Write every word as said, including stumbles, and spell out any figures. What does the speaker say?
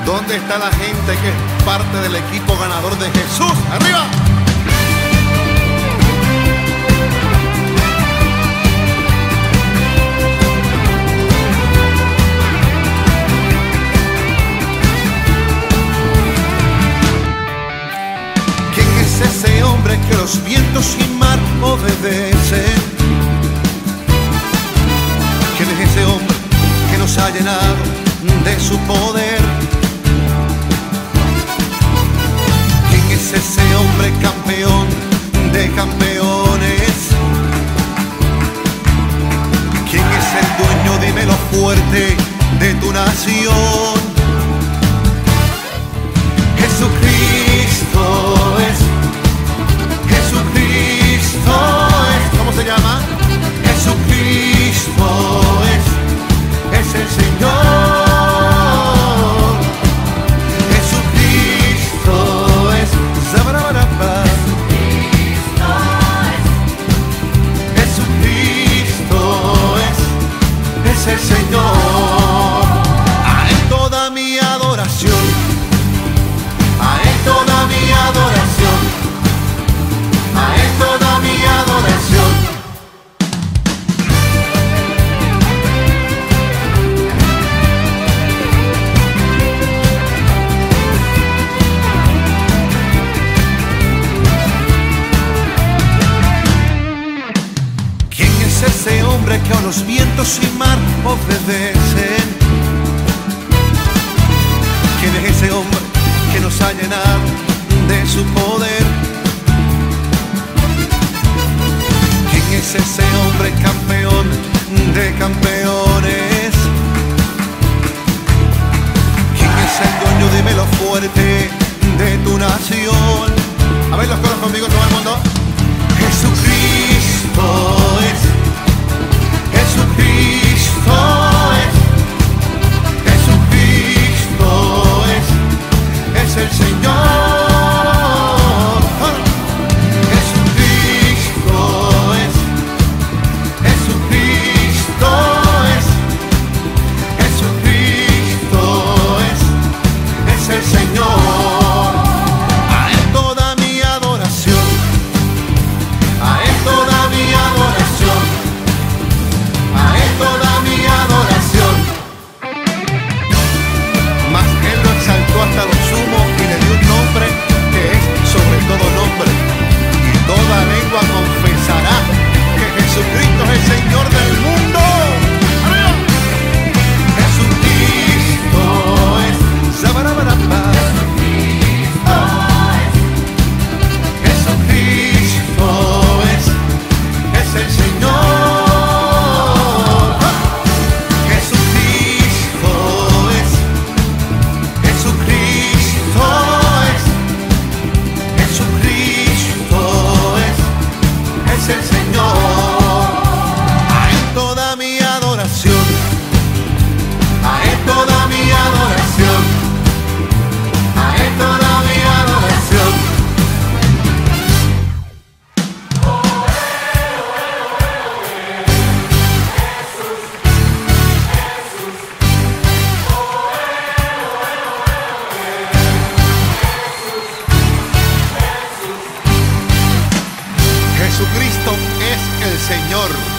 ¿Dónde está la gente que es parte del equipo ganador de Jesús? ¡Arriba! ¿Quién es ese hombre que los vientos y mar obedecen? ¿Quién es ese hombre que nos ha llenado de su poder? ¿Quién es ese hombre campeón de campeones? ¿Quién es el dueño, dímelo fuerte, de tu nación? Jesucristo es, Jesucristo es, ¿cómo se llama? Jesucristo es, es el Señor. El Señor, a Él toda mi adoración, a Él toda mi adoración, a Él toda mi adoración. ¿Quién es ese hombre que a los vientos y mar obedecen? ¿Quién es ese hombre que nos ha llenado de su poder? ¿Quién es ese hombre campeón de campeones? ¿Quién es el dueño, dímelo fuerte, de tu nación? A ver los coros conmigo, todo el mundo. Jesucristo es, Jesucristo es, Jesucristo es, es el Señor. Jesucristo es, Jesucristo es, Jesucristo es, es el Señor. A Él toda mi adoración, a Él toda mi adoración, a Él toda mi adoración. Mas Él lo exaltó hasta lo sumo y le dio un nombre que es sobre todo nombre, y toda lengua confesará que Jesucristo es el Señor del mundo. ¡Arriba! Jesucristo es, Zabarabarapa. Jesucristo es, es el Señor. El Señor, a Él toda mi adoración, a Él toda mi adoración, a Él toda mi adoración. Jesucristo es el Señor.